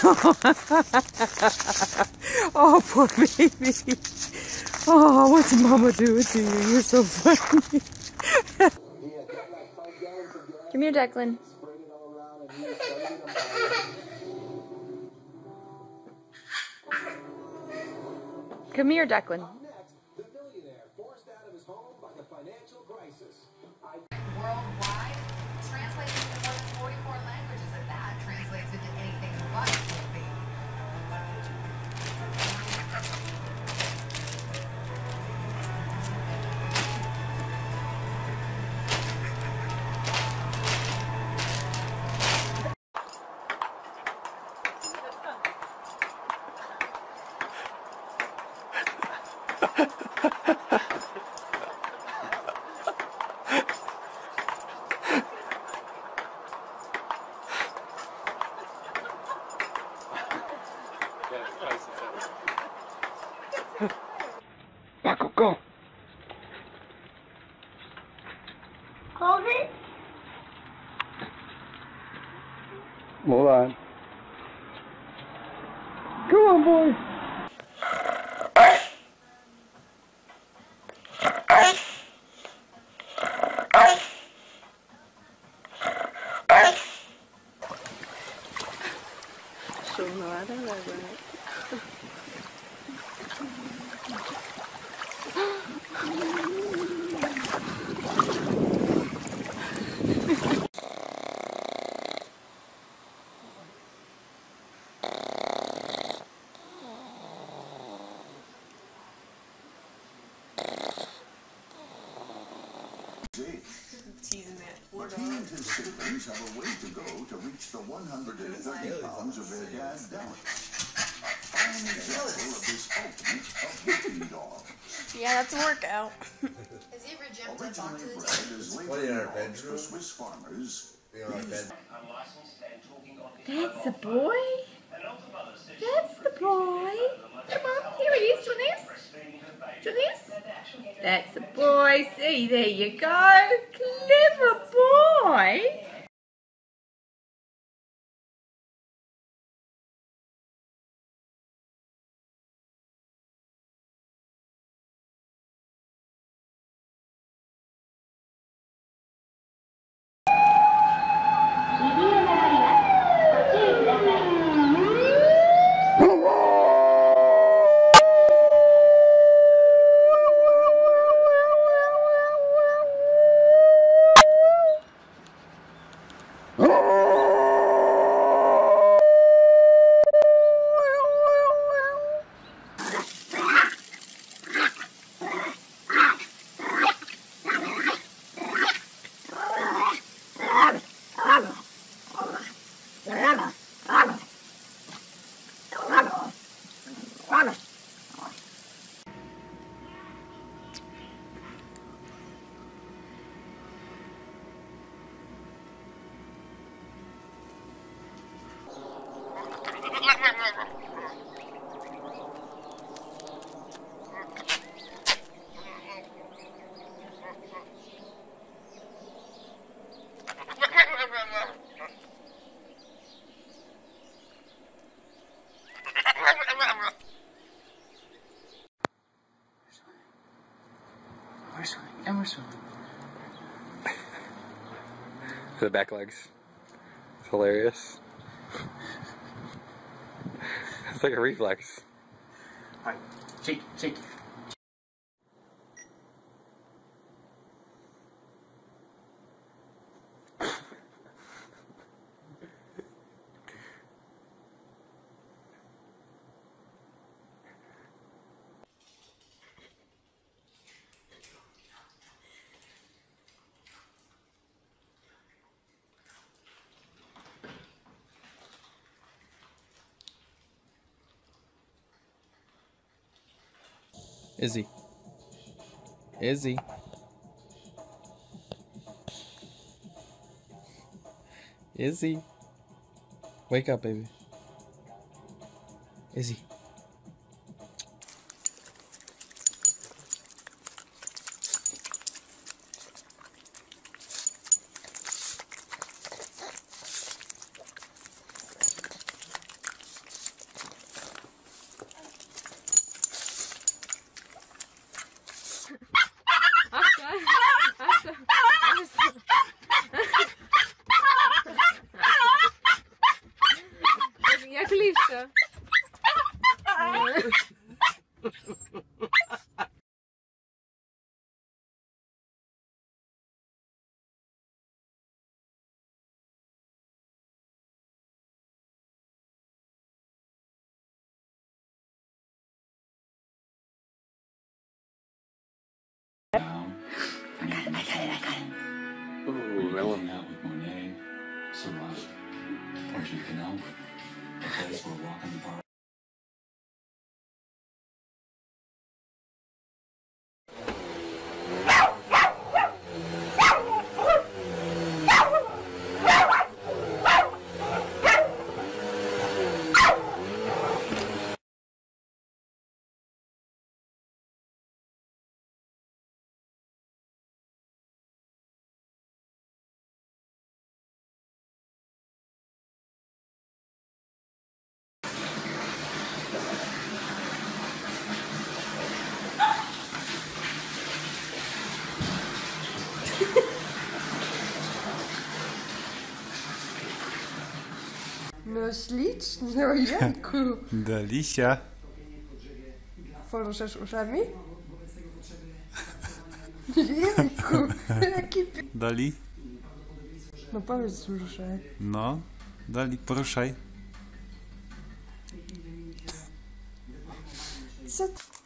Oh, poor baby. Oh, what's Mama doing to you? You're so funny. Come here, Declan. Come here, Declan. Worldwide, translates into more than 44 languages, and that translates into anything but movie. Marco, go. Hold it. Hold on. Come on, boy. But he and his siblings have a way to go to reach the 130 pounds of their dad down. A fine example of this ultimate of working dogs. Yeah, that's a workout. Has he ever jumped up onto Originally the bred as laboring dogs for Swiss farmers, these That's the boy. That's the boy. Come on, here he is, Julius. Julius. That's the boy. See, there you go. Clever boy. Emerson. The back legs. It's hilarious. It's like a reflex. Alright, shake, shake. Izzy. Izzy. Izzy. Wake up, baby. Izzy. melon. Out with Monet, Seurat, or you can help a place where walking the park. No ślicznie, ojejku. Delisia. Poruszasz uszami? Jejku, jaki... Dali? No powiedz, ruszaj. No. Dali, poruszaj. Co ty...